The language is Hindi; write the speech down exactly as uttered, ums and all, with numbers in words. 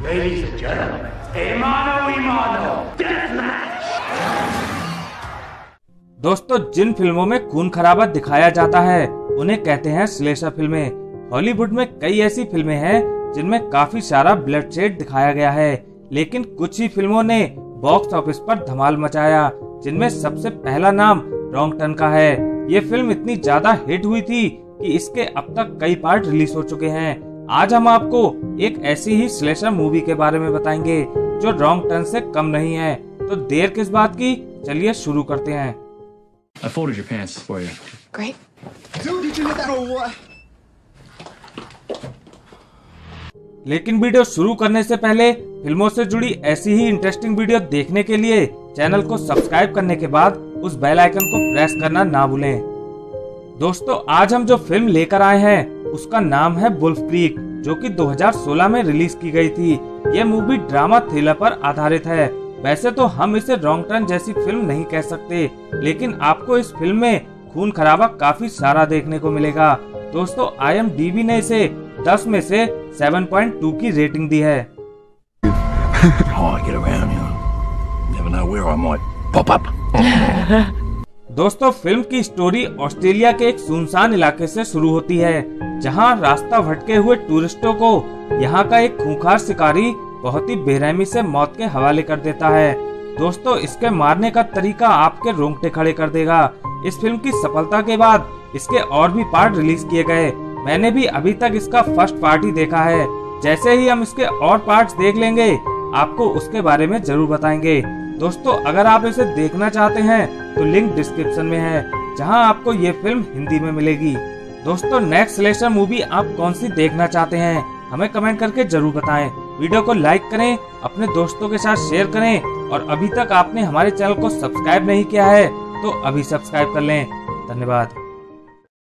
Ladies and gentlemen, a mano a mano death match. दोस्तों, जिन फिल्मों में खून खराबा दिखाया जाता है उन्हें कहते हैं स्लेशर फिल्में। हॉलीवुड में कई ऐसी फिल्में हैं जिनमें काफी सारा ब्लड शेड दिखाया गया है, लेकिन कुछ ही फिल्मों ने बॉक्स ऑफिस पर धमाल मचाया, जिनमें सबसे पहला नाम रॉन्ग टर्न का है। ये फिल्म इतनी ज्यादा हिट हुई थी कि इसके अब तक कई पार्ट रिलीज हो चुके हैं। आज हम आपको एक ऐसी ही स्लेशर मूवी के बारे में बताएंगे जो रॉन्ग टर्न से कम नहीं है। तो देर किस बात की, चलिए शुरू करते हैं। I folded your pants for you. Great. Dude, did you hit that or what? लेकिन वीडियो शुरू करने से पहले फिल्मों से जुड़ी ऐसी ही इंटरेस्टिंग वीडियो देखने के लिए चैनल को सब्सक्राइब करने के बाद उस बेल आइकन को प्रेस करना ना भूलें। दोस्तों, आज हम जो फिल्म लेकर आए हैं उसका नाम है वुल्फ क्रीक, जो कि दो हज़ार सोलह में रिलीज की गई थी। यह मूवी ड्रामा थ्रिलर पर आधारित है। वैसे तो हम इसे रॉन्ग टर्न जैसी फिल्म नहीं कह सकते, लेकिन आपको इस फिल्म में खून खराबा काफी सारा देखने को मिलेगा। दोस्तों, आई एम डी बी ने इसे दस में से सात पॉइंट दो की रेटिंग दी है। Oh, I get around, you know. Never know where I might pop up. दोस्तों, फिल्म की स्टोरी ऑस्ट्रेलिया के एक सुनसान इलाके से शुरू होती है, जहां रास्ता भटके हुए टूरिस्टों को यहां का एक खूंखार शिकारी बहुत ही बेरहमी से मौत के हवाले कर देता है। दोस्तों, इसके मारने का तरीका आपके रोंगटे खड़े कर देगा। इस फिल्म की सफलता के बाद इसके और भी पार्ट रिलीज किए गए। मैंने भी अभी तक इसका फर्स्ट पार्ट ही देखा है। जैसे ही हम इसके और पार्ट्स देख लेंगे आपको उसके बारे में जरूर बताएंगे। दोस्तों, अगर आप इसे देखना चाहते हैं तो लिंक डिस्क्रिप्शन में है, जहां आपको ये फिल्म हिंदी में मिलेगी। दोस्तों, नेक्स्ट स्लेशर मूवी आप कौन सी देखना चाहते हैं हमें कमेंट करके जरूर बताएं। वीडियो को लाइक करें, अपने दोस्तों के साथ शेयर करें, और अभी तक आपने हमारे चैनल को सब्सक्राइब नहीं किया है तो अभी सब्सक्राइब कर लें। धन्यवाद।